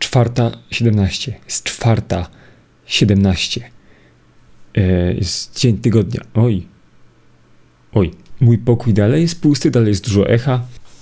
4:17. Jest 4:17. Jest dzień tygodnia. Oj. Mój pokój dalej jest pusty, dalej jest dużo echa.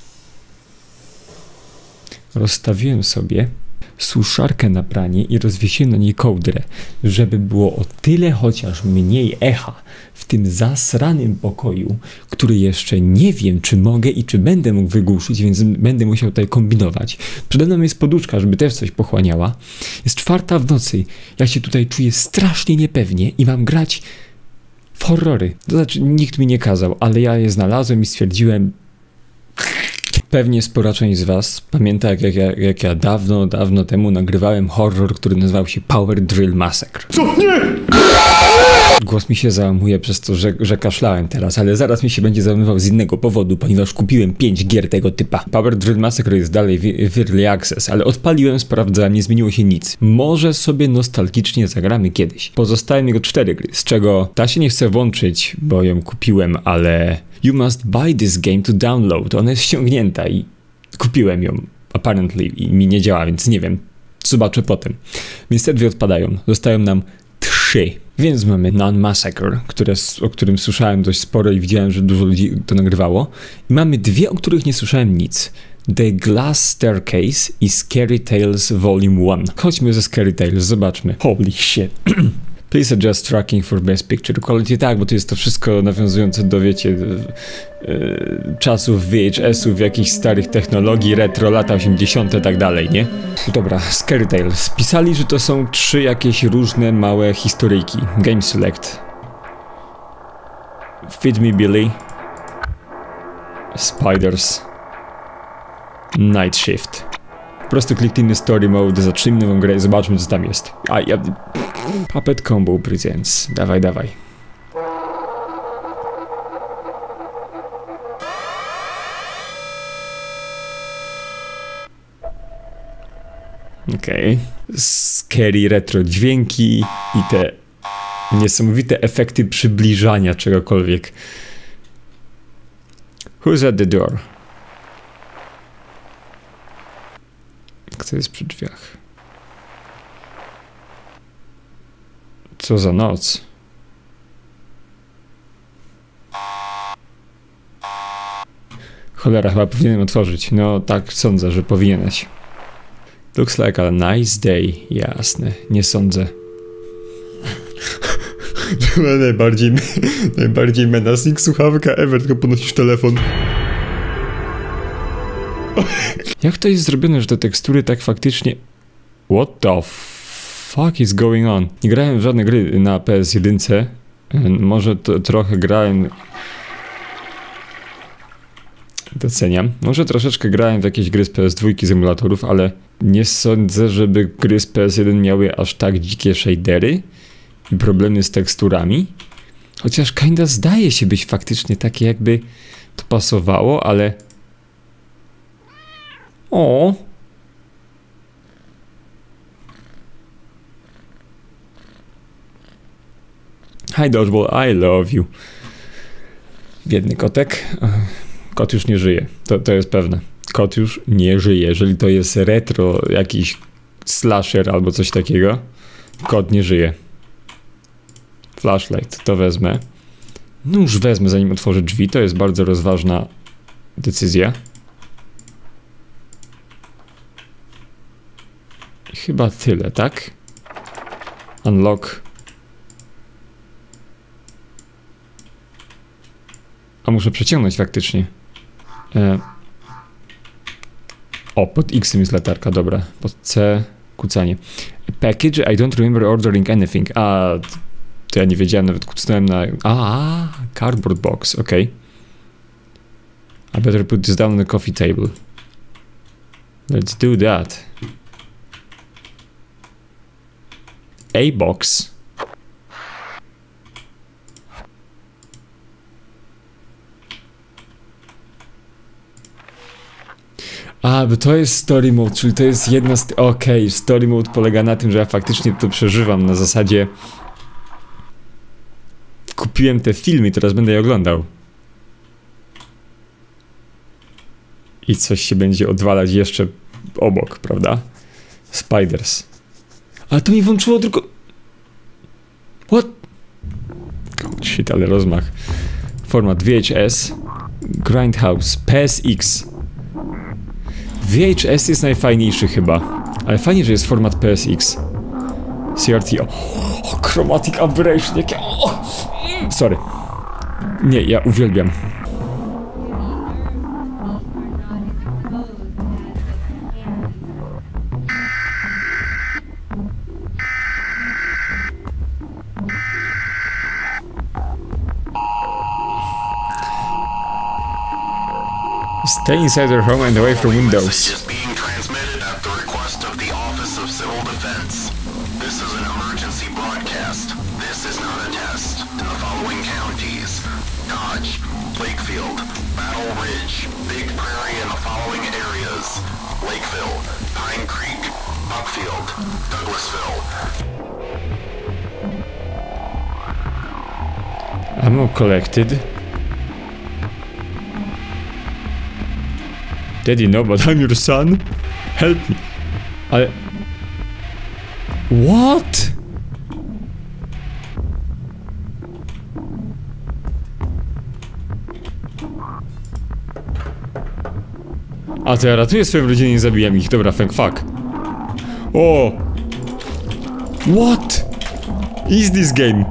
Rozstawiłem sobie suszarkę na pranie i rozwiesiłem na niej kołdrę, żeby było o tyle chociaż mniej echa w tym zasranym pokoju, który jeszcze nie wiem, czy mogę i czy będę mógł wygłuszyć, więc będę musiał tutaj kombinować. Przede mną jest poduszka, żeby też coś pochłaniała. Jest 4:00 w nocy. Ja się tutaj czuję strasznie niepewnie i mam grać w horrory. To znaczy, nikt mi nie kazał, ale ja je znalazłem i stwierdziłem... Pewnie spora część z was pamięta, jak ja dawno temu nagrywałem horror, który nazywał się Power Drill Massacre. Co? Nie! Głos mi się załamuje przez to, że kaszlałem teraz, ale zaraz mi się będzie załamywał z innego powodu, ponieważ kupiłem 5 gier tego typa. Power Drill Massacre jest dalej w Early Access, ale odpaliłem, sprawdzałem, nie zmieniło się nic. Może sobie nostalgicznie zagramy kiedyś. Pozostałem jego 4 gry, z czego ta się nie chce włączyć, bo ją kupiłem, ale... You must buy this game to download. Ona jest ściągnięta i kupiłem ją, apparently, i mi nie działa, więc nie wiem. Zobaczę potem. Więc te 2 odpadają. Zostają nam 3. Więc mamy Non-Massacre, o którym słyszałem dość sporo i widziałem, że dużo ludzi to nagrywało. I mamy 2, o których nie słyszałem nic. The Glass Staircase i Scary Tales Volume 1. Chodźmy ze Scary Tales, zobaczmy. Holy shit. Please adjust tracking for best picture quality. Tak, bo to jest to wszystko nawiązujące do, wiecie, czasów VHS-ów, jakichś starych technologii, retro, lata 80. tak dalej, nie? Dobra, Scary Tales. Pisali, że to są 3 jakieś różne małe historyjki. Game Select. Feed Me Billy. Spiders. Night Shift. Po prostu kliknijmy Story Mode, zaczynamy nową grę i zobaczmy, co tam jest. Puppet Combo Presents. Dawaj. Okej. Scary retro dźwięki i te niesamowite efekty przybliżania czegokolwiek. Who's at the door? Kto jest przy drzwiach? Co za noc? Cholera, chyba powinienem otworzyć. No tak sądzę, że powinieneś. Looks like a nice day. Jasne, nie sądzę. najbardziej menacing słuchawka ever, tylko podnosisz telefon. Jak to jest zrobione, że te tekstury tak faktycznie... What the fuck is going on? Nie grałem w żadne gry na PS1. Może trochę grałem... Doceniam. Może troszeczkę grałem w jakieś gry z PS2 z emulatorów, ale nie sądzę, żeby gry z PS1 miały aż tak dzikie shadery i problemy z teksturami. Chociaż kinda zdaje się być faktycznie takie, jakby to pasowało, ale... O. Hi Dodgeball, I love you. Biedny kotek. Kot już nie żyje. To jest pewne. Kot już nie żyje. Jeżeli to jest retro, jakiś slasher albo coś takiego, kot nie żyje. Flashlight, to wezmę. No już wezmę, zanim otworzę drzwi. To jest bardzo rozważna decyzja. Chyba tyle, tak? Unlock. A muszę przeciągnąć faktycznie. O, pod X jest latarka, dobra. Pod C kucanie. Package, I don't remember ordering anything. A, to ja nie wiedziałem, nawet kucnąłem na... cardboard box, okej. I better put this down on the coffee table. Let's do that. A-box. Bo to jest story mode, czyli to jest jedna z... Okej, story mode polega na tym, że ja faktycznie to przeżywam na zasadzie... Kupiłem te filmy i teraz będę je oglądał. I coś się będzie odwalać jeszcze obok, prawda? Spiders. Ale to mi włączyło tylko... What? Oh, shit, ale rozmach. Format VHS. Grindhouse. PSX. VHS jest najfajniejszy chyba. Ale fajnie, że jest format PSX. CRT. O, Chromatic Aberration. Jakie... Sorry. Nie, ja uwielbiam. Stay inside your home and away from windows. Is being transmitted at the request of the Office of Civil Defense. This is an emergency broadcast. This is not a test. In the following counties: Dodge, Lakefield, Battle Ridge, Big Prairie, and the following areas: Lakeville, Pine Creek, Buckfield, Douglasville. Ammo collected. Daddy, no, but I'm your son. Help me. Ale... What? A to ja ratuję swoją rodzinę i nie zabijam ich. Dobra, fuck. O! What is this game?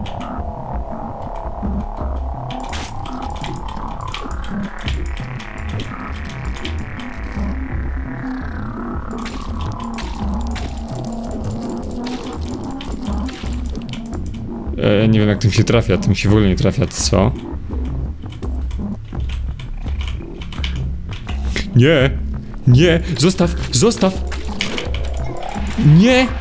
Nie wiem, jak tym się trafia, tym się w ogóle nie trafia, co? Nie! Nie! Zostaw! Zostaw! Nie!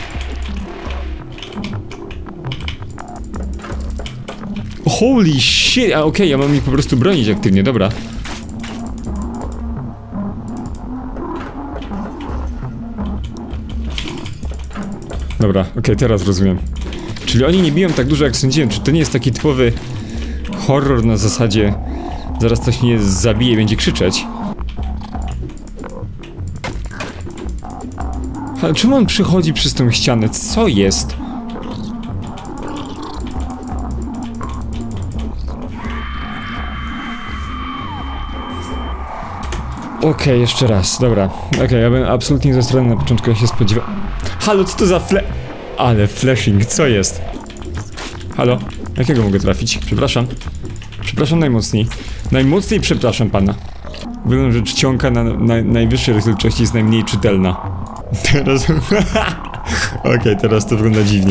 Holy shit! A okej, ja mam ich po prostu bronić aktywnie, dobra. Dobra, okej, teraz rozumiem. Czyli oni nie biją tak dużo, jak sądziłem. Czy to nie jest taki typowy horror na zasadzie zaraz coś mnie zabije i będzie krzyczeć? Ale czemu on przychodzi przez tą ścianę? Co jest? Okej, jeszcze raz, dobra. Okej, ja byłem absolutnie zastrony na początku, ja się spodziewałem... Halo, co to za Ale flashing, co jest? Halo? Jakiego mogę trafić? Przepraszam. Przepraszam najmocniej. Najmocniej przepraszam pana. Wygląda, że czcionka na najwyższej rozdzielczości jest najmniej czytelna. Teraz... Okej, teraz to wygląda dziwnie.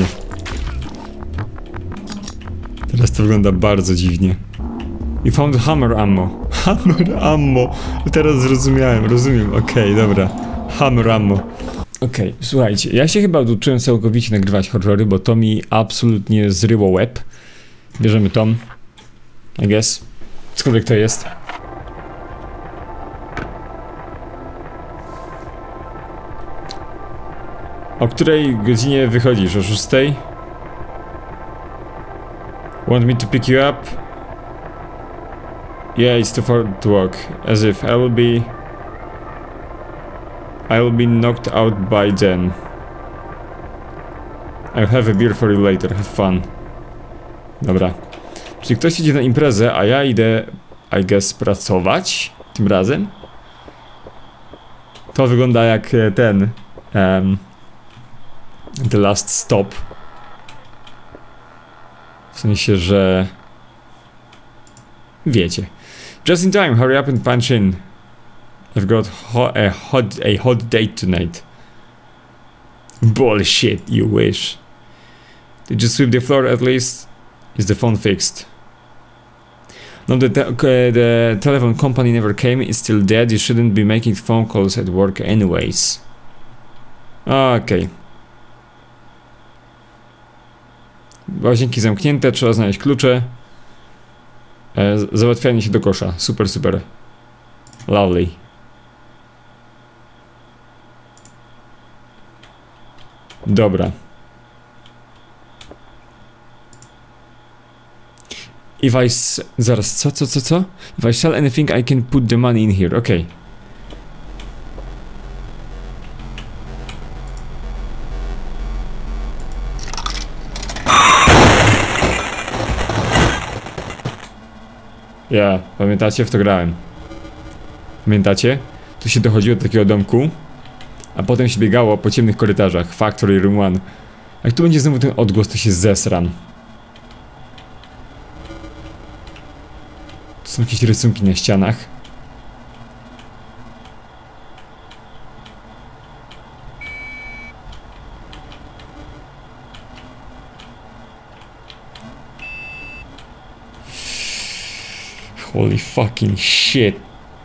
Teraz to wygląda bardzo dziwnie. You found hammer ammo. Hammer ammo. Teraz zrozumiałem, rozumiem. Okej, dobra. Hammer ammo. Okej, słuchajcie, ja się chyba oduczyłem całkowicie nagrywać horrory, bo to mi absolutnie zryło łeb. Bierzemy tom. I guess. Skądkolwiek to jest. O której godzinie wychodzisz? O 6? Want me to pick you up? Yeah, it's too far to walk. As if I'll be knocked out by then. I'll have a beer for you later. Have fun. Dobra. Czyli ktoś idzie na imprezę, a ja idę, I guess, pracować tym razem. To wygląda jak ten The Last Stop. W sensie, że wiecie. Just in time, hurry up and punch in. I've got a hot date tonight. Bullshit, you wish. Did you sweep the floor at least? Is the phone fixed? No, the telephone company never came. It's still dead. You shouldn't be making phone calls at work anyways. Okay. Łazienki zamknięte, trzeba znaleźć klucze. Załatwianie się do kosza. Super, super. Lovely. Dobra. Zaraz, co? If I sell anything, I can put the money in here. Okay. Ja, pamiętacie? W to grałem. Pamiętacie? Tu się dochodziło do takiego domku, a potem się biegało po ciemnych korytarzach. Factory Room 1. Jak tu będzie znowu ten odgłos, to się zesram. Tu są jakieś rysunki na ścianach. Holy fucking shit.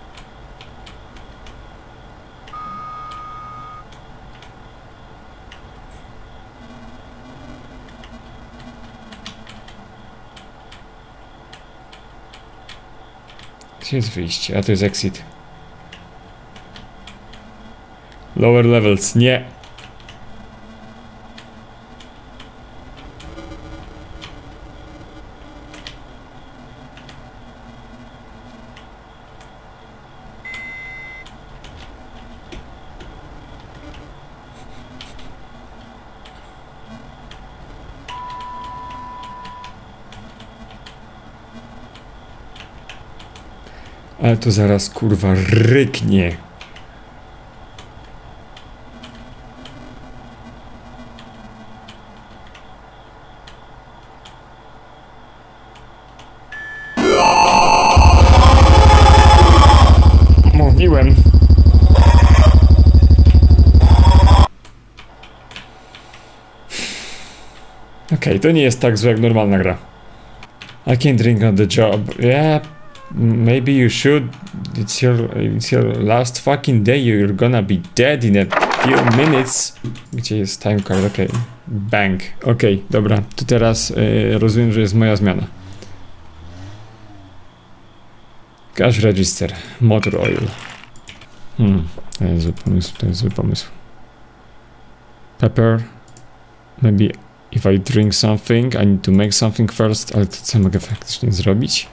Gdzie jest wyjście? A to jest exit. Lower levels, nie. Ale to zaraz kurwa ryknie. Mówiłem. Okej, to nie jest tak złe jak normalna gra. I can't drink on the job. Yeah. Maybe you should. It's your last fucking day. You're gonna be dead in a few minutes. Gdzie jest time card? Okej. Bang. Okej, dobra. To teraz rozumiem, że jest moja zmiana. Cash register. Motor oil. To jest zły pomysł. To jest zły pomysł. Pepper. Maybe if I drink something, I need to make something first. Ale to co mogę faktycznie zrobić?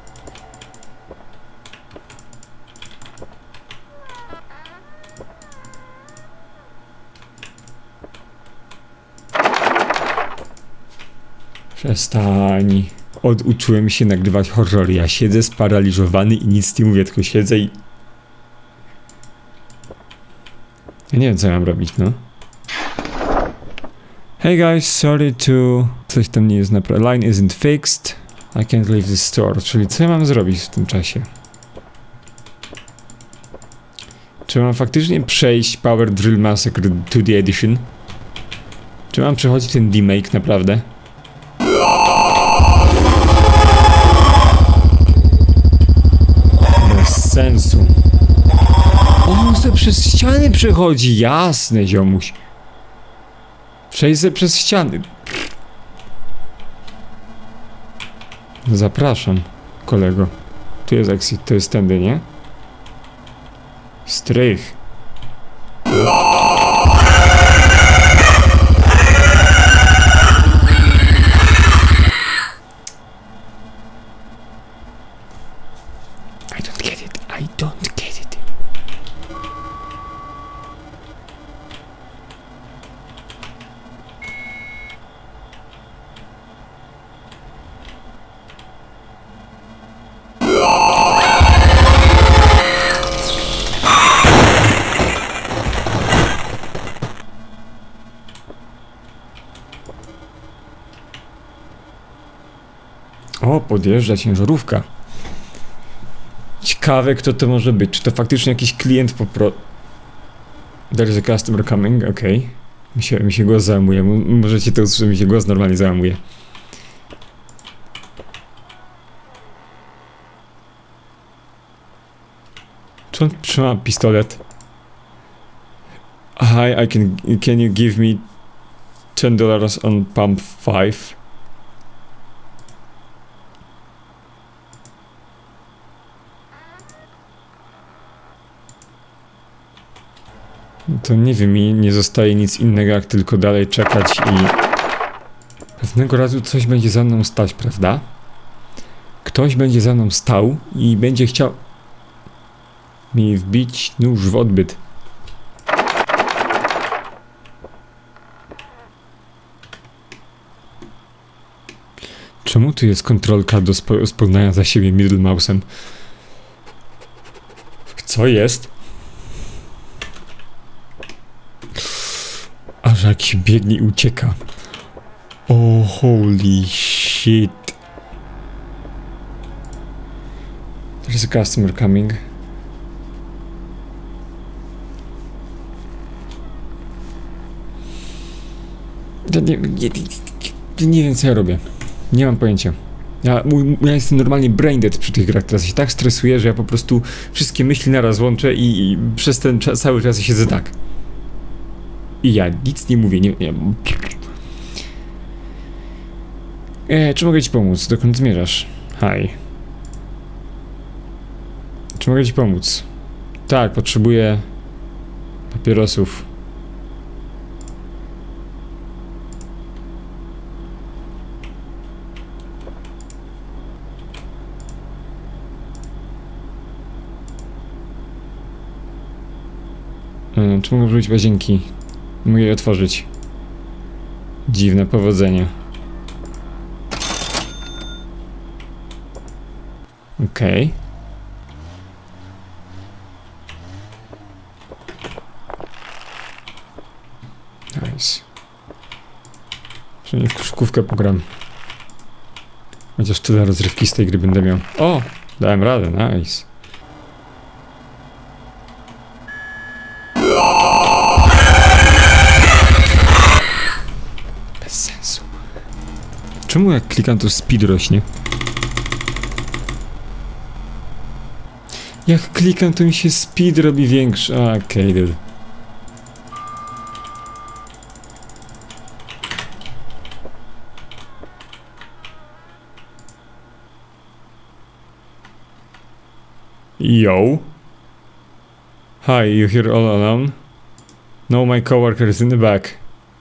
Przestań. Oduczyłem się nagrywać horrory. Ja siedzę sparaliżowany i nic nie mówię, tylko siedzę i... Ja nie wiem, co mam robić, no. Hey guys, sorry to... Coś tam nie jest naprawdę... Line isn't fixed. I can't leave the store. Czyli co ja mam zrobić w tym czasie? Czy mam faktycznie przejść Power Drill Massacre 2D Edition? Czy mam przechodzić ten remake naprawdę? Bez sensu. On se przez ściany przechodzi, jasne ziomuś. Przejdź se przez ściany. Zapraszam, kolego. Tu jest exit, to jest tędy, nie? Strych. I don't get it. I don't get it. O, podjeżdża ciężarówka. Ciekawe, kto to może być. Czy to faktycznie jakiś klient There's a customer coming, okej. Mi się głos załamuje. Możecie to usłyszeć, mi się głos normalnie załamuje. Czy on trzyma pistolet? Hi, can you give me $10 on pump 5? To nie wiem, mi nie zostaje nic innego jak tylko dalej czekać i... Pewnego razu coś będzie za mną stać, prawda? Ktoś będzie za mną stał i będzie chciał... mi wbić nóż w odbyt. Czemu tu jest kontrolka do spoglądania za siebie middle mouse'em? Co jest? Aż jakiś biegnie i ucieka. Oh, holy shit. There's a customer coming. Nie wiem, co ja robię. Nie mam pojęcia. Ja jestem normalnie brain dead przy tych grach. Teraz się tak stresuję, że ja po prostu wszystkie myśli naraz łączę i przez ten cały czas siedzę tak. I ja nic nie mówię, nie. Czy mogę ci pomóc? Dokąd zmierzasz? Hi. Czy mogę ci pomóc? Tak, potrzebuję papierosów. Czy mogę użyć łazienki? Mogę je otworzyć. Dziwne powodzenie. Okej. Nice. Przynajmniej w koszykówkę pogram. Chociaż tyle rozrywki z tej gry będę miał. O! Dałem radę, nice. Bez sensu. Czemu jak klikam to speed rośnie? Jak klikam to mi się speed robi większy. Okej, dude. Yo. Hi, you here all alone? No, my coworker is in the back.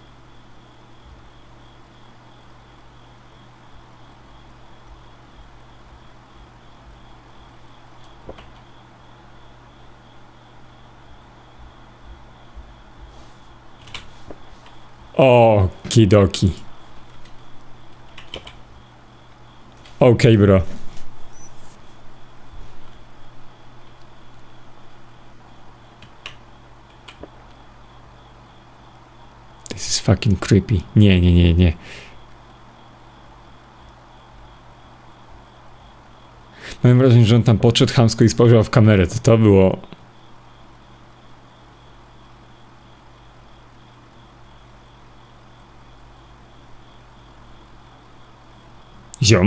Okidoki. Okej, bro. This is fucking creepy. Nie. Mam wrażenie, że on tam podszedł chamsko i spojrzał w kamerę. To było... Ziom.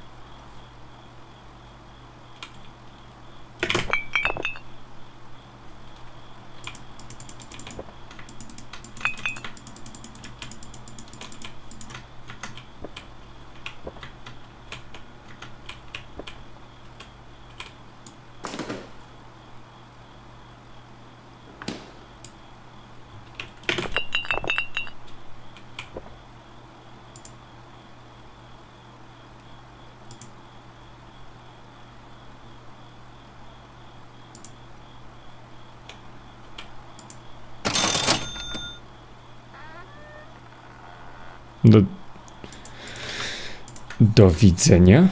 Do widzenia.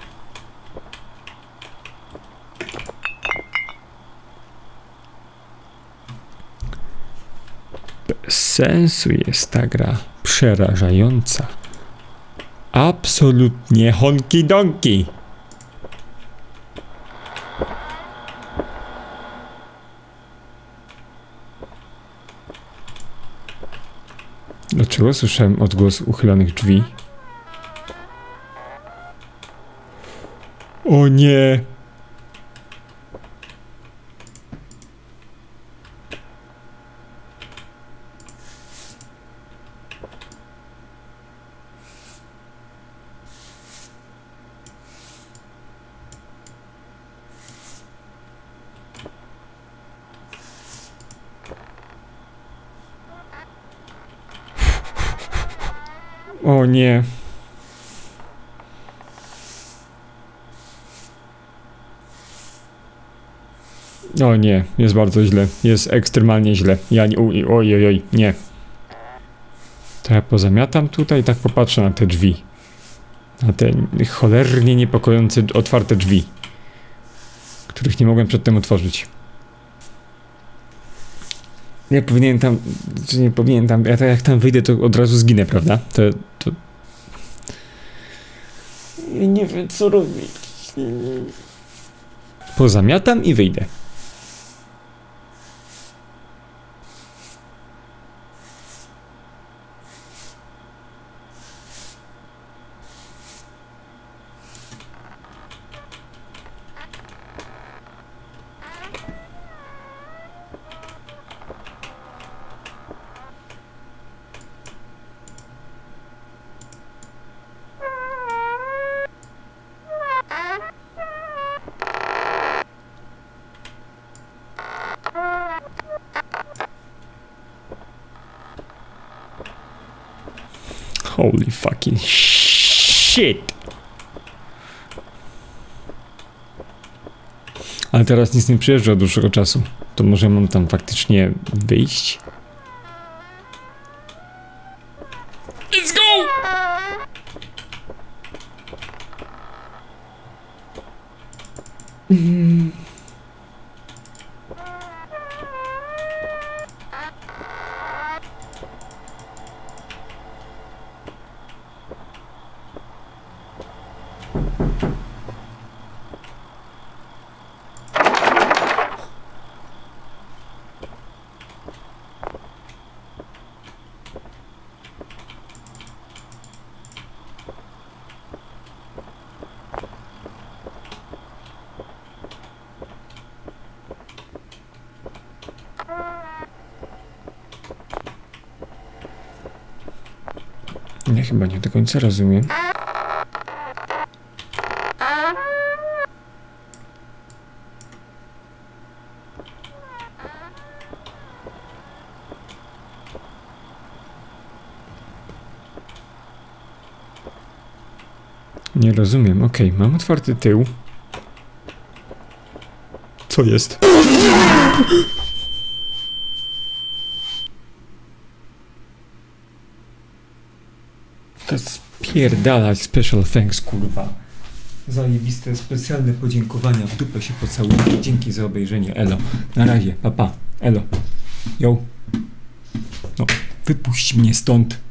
Bez sensu jest ta gra. Przerażająca. Absolutnie honki donki. Dlaczego słyszałem odgłos uchylonych drzwi? O nie! O nie. O nie, jest bardzo źle. Jest ekstremalnie źle. Ja nie... Ojojoj, nie. To ja pozamiatam tutaj i tak popatrzę na te drzwi. A te cholernie niepokojące otwarte drzwi, których nie mogłem przedtem otworzyć. Ja powinienem tam... Czy nie powinienem tam... Ja tak jak tam wyjdę, to od razu zginę, prawda? To... Ja nie wiem, co robić. Pozamiatam i wyjdę. Holy fucking shit! Ale teraz nic nie przyjeżdża od dłuższego czasu. To może mam tam faktycznie wyjść? Let's go! Ja chyba nie do końca rozumiem. Nie rozumiem. Okej, mam otwarty tył. Co jest? To spierdalać special thanks, kurwa. Zajebiste, specjalne podziękowania. W dupę się pocałuję. Dzięki za obejrzenie. Elo. Na razie. Pa, pa. Elo. Yo. No, wypuść mnie stąd.